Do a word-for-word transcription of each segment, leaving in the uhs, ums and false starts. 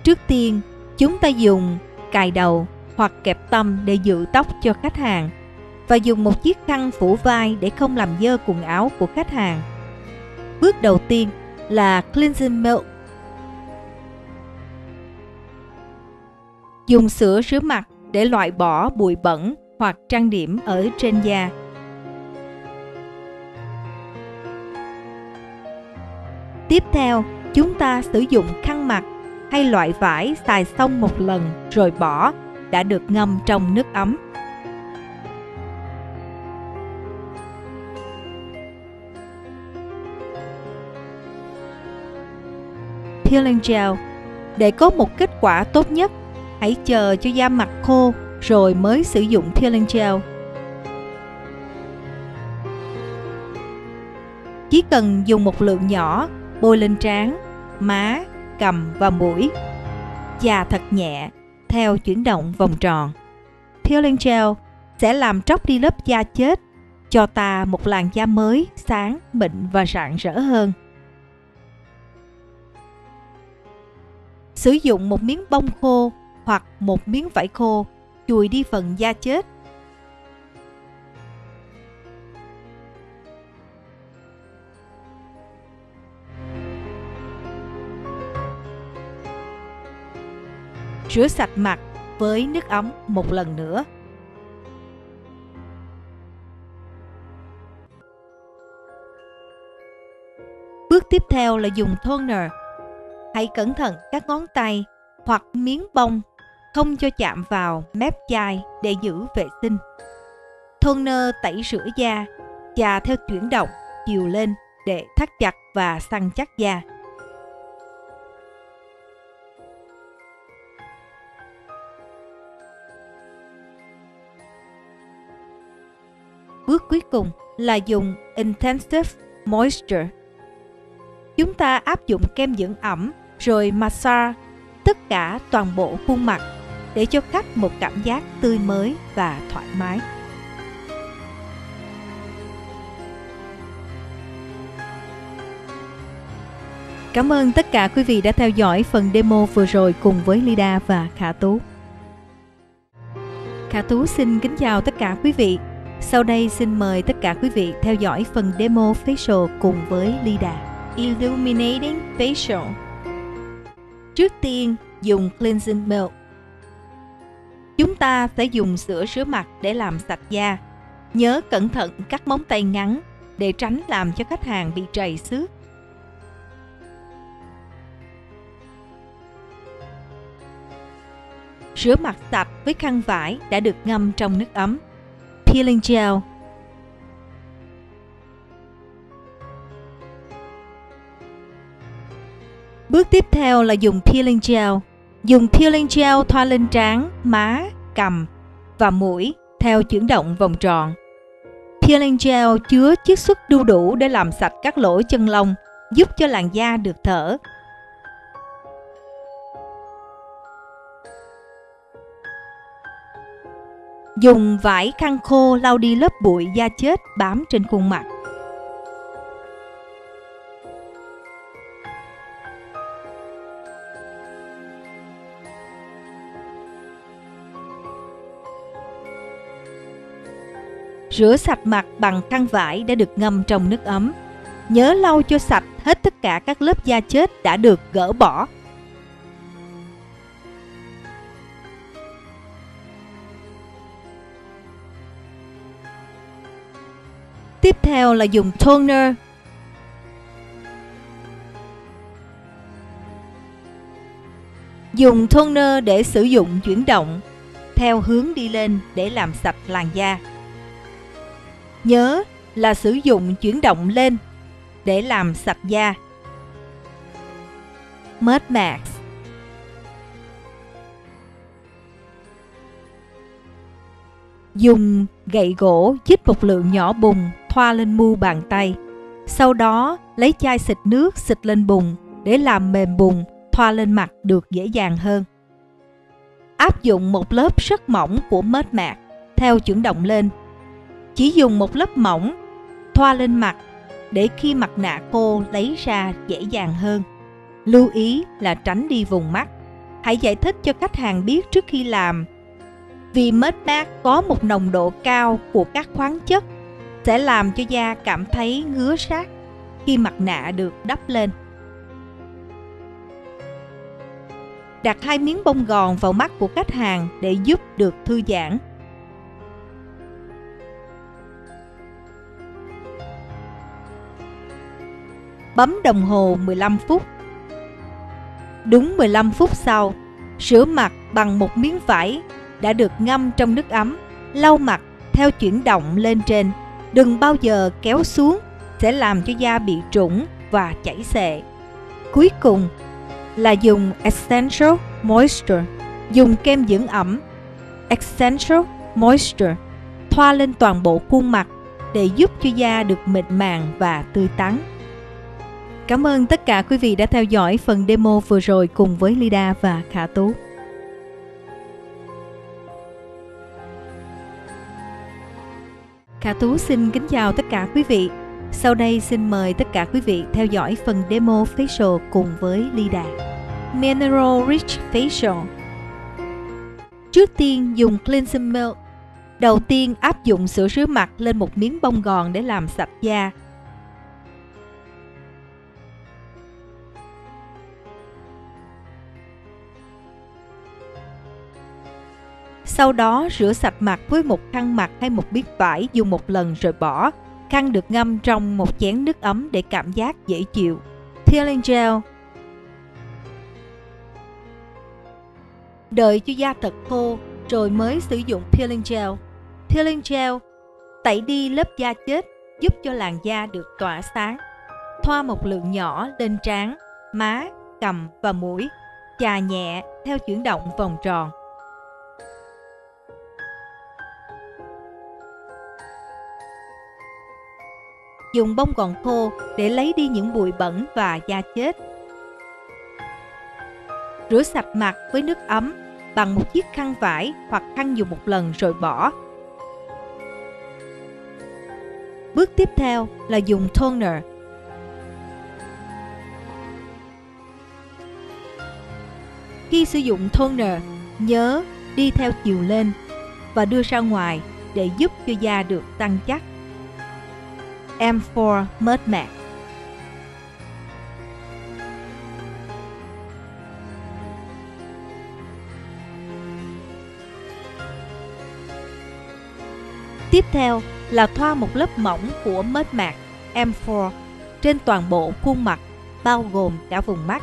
Trước tiên, chúng ta dùng cài đầu hoặc kẹp tăm để giữ tóc cho khách hàng và dùng một chiếc khăn phủ vai để không làm dơ quần áo của khách hàng. Bước đầu tiên là cleansing milk. Dùng sữa rửa mặt để loại bỏ bụi bẩn hoặc trang điểm ở trên da. Tiếp theo, chúng ta sử dụng khăn mặt hay loại vải xài xong một lần rồi bỏ đã được ngâm trong nước ấm. Peeling gel. Để có một kết quả tốt nhất, hãy chờ cho da mặt khô rồi mới sử dụng peeling gel. Chỉ cần dùng một lượng nhỏ bôi lên trán, má, cằm và mũi. Chà thật nhẹ theo chuyển động vòng tròn. Peeling gel sẽ làm tróc đi lớp da chết, cho ta một làn da mới, sáng, mịn và rạng rỡ hơn. Sử dụng một miếng bông khô hoặc một miếng vải khô chùi đi phần da chết. Rửa sạch mặt với nước ấm một lần nữa. Bước tiếp theo là dùng toner. Hãy cẩn thận các ngón tay hoặc miếng bông không cho chạm vào mép chai để giữ vệ sinh. Toner tẩy rửa da, chà theo chuyển động chiều lên để thắt chặt và săn chắc da. Bước cuối cùng là dùng Intensive Moisture. Chúng ta áp dụng kem dưỡng ẩm rồi massage tất cả toàn bộ khuôn mặt để cho khách một cảm giác tươi mới và thoải mái. Cảm ơn tất cả quý vị đã theo dõi phần demo vừa rồi cùng với Lida và Khả Tú. Khả Tú xin kính chào tất cả quý vị. Sau đây xin mời tất cả quý vị theo dõi phần demo facial cùng với Lida. Illuminating Facial. Trước tiên, dùng cleansing milk. Chúng ta sẽ dùng sữa rửa mặt để làm sạch da. Nhớ cẩn thận cắt móng tay ngắn để tránh làm cho khách hàng bị trầy xước. Rửa mặt sạch với khăn vải đã được ngâm trong nước ấm. Peeling gel. Bước tiếp theo là dùng peeling gel. Dùng peeling gel thoa lên trán, má, cằm và mũi theo chuyển động vòng tròn. Peeling gel chứa chiết xuất đu đủ để làm sạch các lỗ chân lông, giúp cho làn da được thở. Dùng vải khăn khô lau đi lớp bụi da chết bám trên khuôn mặt. Rửa sạch mặt bằng khăn vải đã được ngâm trong nước ấm. Nhớ lau cho sạch hết tất cả các lớp da chết đã được gỡ bỏ. Tiếp theo là dùng toner. Dùng toner để sử dụng chuyển động theo hướng đi lên để làm sạch làn da. Nhớ là sử dụng chuyển động lên để làm sạch da. Mud Max. Dùng gậy gỗ chích một lượng nhỏ bùn thoa lên mu bàn tay. Sau đó lấy chai xịt nước xịt lên bùn để làm mềm bùn thoa lên mặt được dễ dàng hơn. Áp dụng một lớp rất mỏng của Mud Max theo chuyển động lên. Chỉ dùng một lớp mỏng thoa lên mặt để khi mặt nạ khô lấy ra dễ dàng hơn. Lưu ý là tránh đi vùng mắt. Hãy giải thích cho khách hàng biết trước khi làm. Vì mết mát có một nồng độ cao của các khoáng chất sẽ làm cho da cảm thấy ngứa rát khi mặt nạ được đắp lên. Đặt hai miếng bông gòn vào mắt của khách hàng để giúp được thư giãn. Bấm đồng hồ mười lăm phút. Đúng mười lăm phút sau, rửa mặt bằng một miếng vải đã được ngâm trong nước ấm, lau mặt theo chuyển động lên trên. Đừng bao giờ kéo xuống, sẽ làm cho da bị trũng và chảy xệ. Cuối cùng là dùng Essential Moisture. Dùng kem dưỡng ẩm Essential Moisture thoa lên toàn bộ khuôn mặt để giúp cho da được mịn màng và tươi tắn. Cảm ơn tất cả quý vị đã theo dõi phần demo vừa rồi cùng với Lida và Khả Tú. Khả Tú xin kính chào tất cả quý vị. Sau đây xin mời tất cả quý vị theo dõi phần demo facial cùng với Lida. Mineral Rich Facial. Trước tiên dùng Cleansing Milk. Đầu tiên áp dụng sữa rửa mặt lên một miếng bông gòn để làm sạch da. Sau đó rửa sạch mặt với một khăn mặt hay một miếng vải, dùng một lần rồi bỏ. Khăn được ngâm trong một chén nước ấm để cảm giác dễ chịu. Peeling Gel. Đợi cho da thật khô rồi mới sử dụng Peeling Gel. Peeling Gel tẩy đi lớp da chết, giúp cho làn da được tỏa sáng. Thoa một lượng nhỏ lên trán, má, cằm và mũi. Chà nhẹ theo chuyển động vòng tròn. Dùng bông gòn khô để lấy đi những bụi bẩn và da chết. Rửa sạch mặt với nước ấm bằng một chiếc khăn vải hoặc khăn dùng một lần rồi bỏ. Bước tiếp theo là dùng toner. Khi sử dụng toner, nhớ đi theo chiều lên và đưa ra ngoài để giúp cho da được săn chắc. em bốn Mud Matte. Tiếp theo là thoa một lớp mỏng của Mud Matte em bốn trên toàn bộ khuôn mặt, bao gồm cả vùng mắt.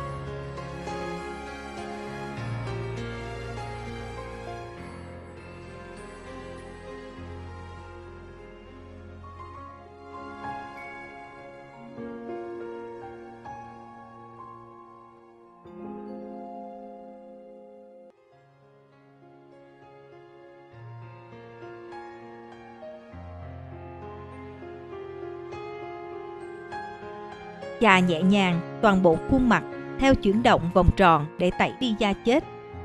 Chà nhẹ nhàng toàn bộ khuôn mặt theo chuyển động vòng tròn để tẩy đi da chết.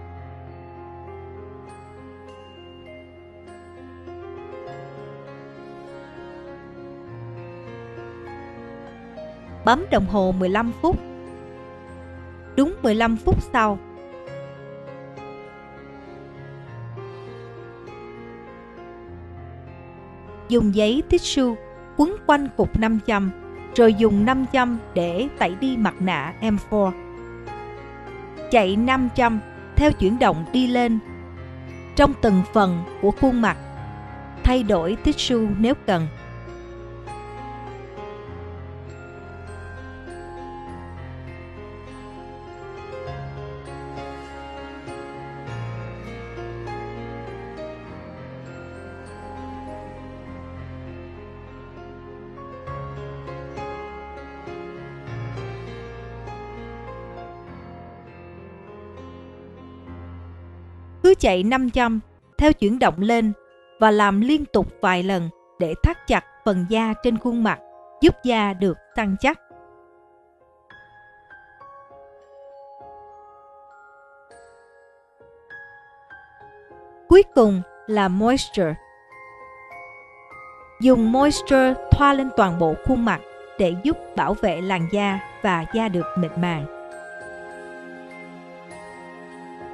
Bấm đồng hồ mười lăm phút. Đúng mười lăm phút sau, dùng giấy tissue quấn quanh cục nam châm, rồi dùng nam châm để tẩy đi mặt nạ em bốn. Chạy nam châm theo chuyển động đi lên trong từng phần của khuôn mặt, thay đổi tissue nếu cần. Cứ chạy năm châm theo chuyển động lên và làm liên tục vài lần để thắt chặt phần da trên khuôn mặt, giúp da được săn chắc. Cuối cùng là moisture. Dùng moisture thoa lên toàn bộ khuôn mặt để giúp bảo vệ làn da và da được mịn màng.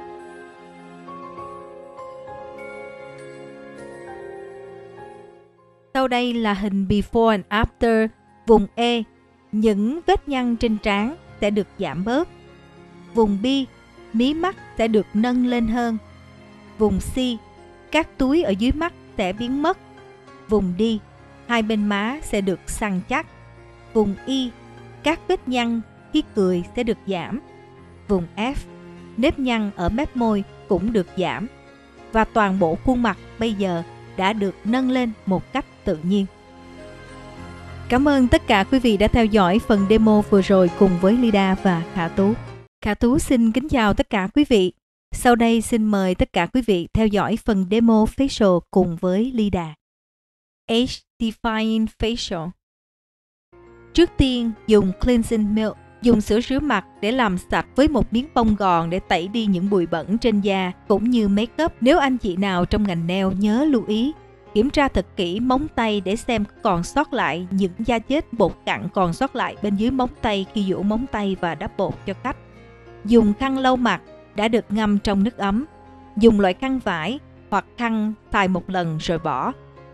Sau đây là hình before and after. Vùng E, những vết nhăn trên trán sẽ được giảm bớt. Vùng B, mí mắt sẽ được nâng lên hơn. Vùng C, các túi ở dưới mắt sẽ biến mất. Vùng D, hai bên má sẽ được săn chắc. Vùng E, các vết nhăn khi cười sẽ được giảm. Vùng F, nếp nhăn ở mép môi cũng được giảm. Và toàn bộ khuôn mặt bây giờ đã được nâng lên một cách tự nhiên. Cảm ơn tất cả quý vị đã theo dõi phần demo vừa rồi cùng với Lida và Khả Tú. Khả Tú xin kính chào tất cả quý vị. Sau đây xin mời tất cả quý vị theo dõi phần demo facial cùng với Lida. Age Defying Facial. Trước tiên dùng Cleansing Milk, dùng sữa rửa mặt để làm sạch với một miếng bông gòn để tẩy đi những bụi bẩn trên da cũng như make up. Nếu anh chị nào trong ngành nail nhớ lưu ý, kiểm tra thật kỹ móng tay để xem còn sót lại những da chết bột cặn còn sót lại bên dưới móng tay khi giũ móng tay và đắp bột cho khách. Dùng khăn lau mặt đã được ngâm trong nước ấm. Dùng loại khăn vải hoặc khăn xài một lần rồi bỏ.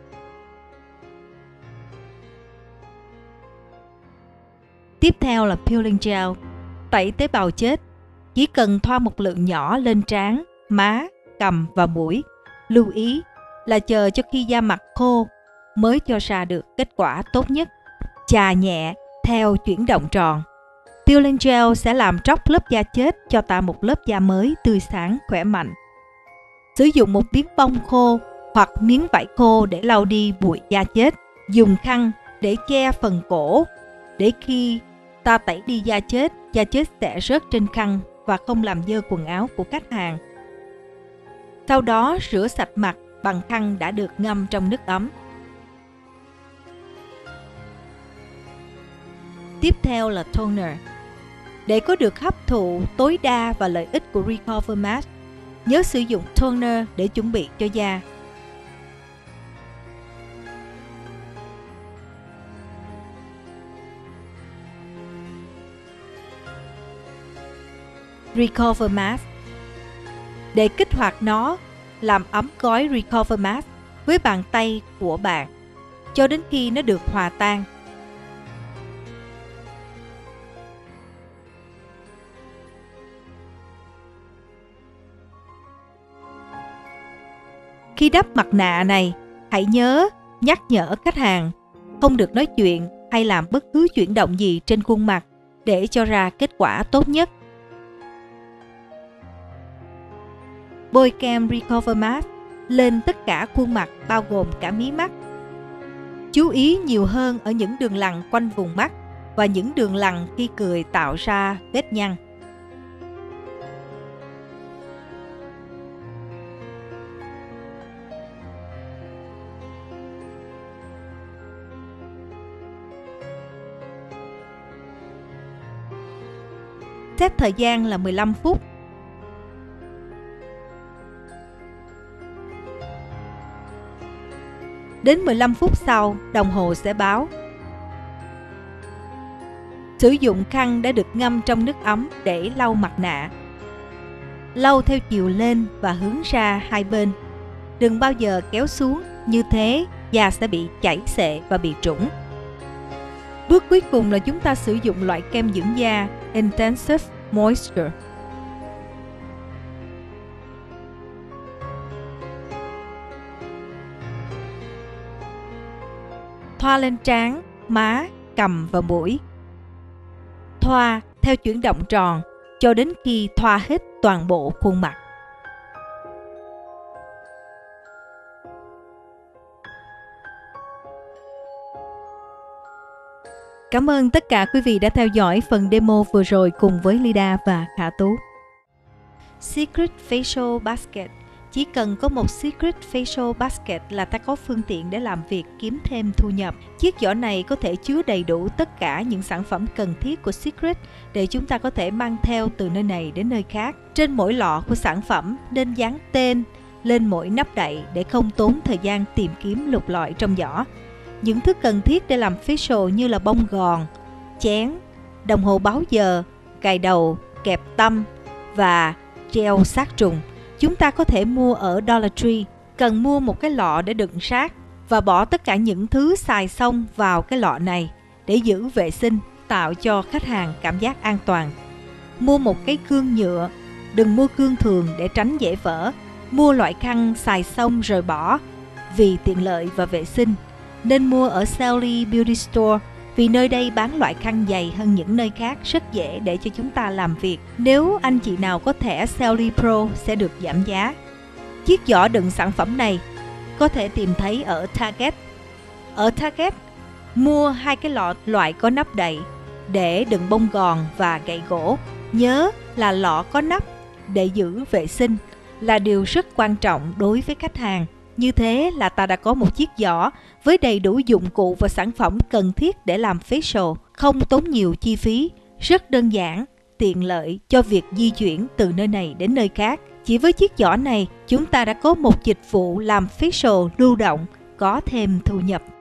Tiếp theo là Peeling Gel, tẩy tế bào chết. Chỉ cần thoa một lượng nhỏ lên trán, má, cằm và mũi. Lưu ý là chờ cho khi da mặt khô mới cho ra được kết quả tốt nhất. Chà nhẹ theo chuyển động tròn. Peeling Gel sẽ làm tróc lớp da chết cho tạo một lớp da mới tươi sáng khỏe mạnh. Sử dụng một miếng bông khô hoặc miếng vải khô để lau đi bụi da chết. Dùng khăn để che phần cổ, để khi ta tẩy đi da chết, da chết sẽ rớt trên khăn và không làm dơ quần áo của khách hàng. Sau đó rửa sạch mặt bằng khăn đã được ngâm trong nước ấm. Tiếp theo là Toner. Để có được hấp thụ tối đa và lợi ích của Recover Mask, nhớ sử dụng toner để chuẩn bị cho da. Recover Mask. Để kích hoạt nó, làm ấm gói Recover Mask với bàn tay của bạn cho đến khi nó được hòa tan. Khi đắp mặt nạ này, hãy nhớ nhắc nhở khách hàng không được nói chuyện hay làm bất cứ chuyển động gì trên khuôn mặt để cho ra kết quả tốt nhất. Bôi kem Recover Mask lên tất cả khuôn mặt bao gồm cả mí mắt. Chú ý nhiều hơn ở những đường lằn quanh vùng mắt và những đường lằn khi cười tạo ra vết nhăn. Set thời gian là mười lăm phút. Đến mười lăm phút sau, đồng hồ sẽ báo. Sử dụng khăn đã được ngâm trong nước ấm để lau mặt nạ. Lau theo chiều lên và hướng ra hai bên. Đừng bao giờ kéo xuống, như thế da sẽ bị chảy xệ và bị trũng. Bước cuối cùng là chúng ta sử dụng loại kem dưỡng da Intensive Moisture. Thoa lên trán, má, cằm và mũi. Thoa theo chuyển động tròn cho đến khi thoa hết toàn bộ khuôn mặt. Cảm ơn tất cả quý vị đã theo dõi phần demo vừa rồi cùng với Lida và Khả Tú. Secret Facial Basket. Chỉ cần có một Secret Facial Basket là ta có phương tiện để làm việc kiếm thêm thu nhập. Chiếc giỏ này có thể chứa đầy đủ tất cả những sản phẩm cần thiết của Secret để chúng ta có thể mang theo từ nơi này đến nơi khác. Trên mỗi lọ của sản phẩm nên dán tên lên mỗi nắp đậy để không tốn thời gian tìm kiếm lục lọi trong giỏ. Những thứ cần thiết để làm facial như là bông gòn, chén, đồng hồ báo giờ, cài đầu, kẹp tăm và gel sát trùng chúng ta có thể mua ở Dollar Tree. Cần mua một cái lọ để đựng sát, và bỏ tất cả những thứ xài xong vào cái lọ này để giữ vệ sinh, tạo cho khách hàng cảm giác an toàn. Mua một cái cương nhựa, đừng mua cương thường để tránh dễ vỡ. Mua loại khăn xài xong rồi bỏ vì tiện lợi và vệ sinh. Nên mua ở Sally Beauty Store vì nơi đây bán loại khăn dày hơn những nơi khác, rất dễ để cho chúng ta làm việc. Nếu anh chị nào có thẻ Sally Pro sẽ được giảm giá. Chiếc giỏ đựng sản phẩm này có thể tìm thấy ở Target. Ở Target, mua hai cái lọ loại có nắp đậy để đựng bông gòn và gậy gỗ. Nhớ là lọ có nắp để giữ vệ sinh là điều rất quan trọng đối với khách hàng. Như thế là ta đã có một chiếc giỏ với đầy đủ dụng cụ và sản phẩm cần thiết để làm facial, không tốn nhiều chi phí, rất đơn giản, tiện lợi cho việc di chuyển từ nơi này đến nơi khác. Chỉ với chiếc giỏ này, chúng ta đã có một dịch vụ làm facial lưu động, có thêm thu nhập.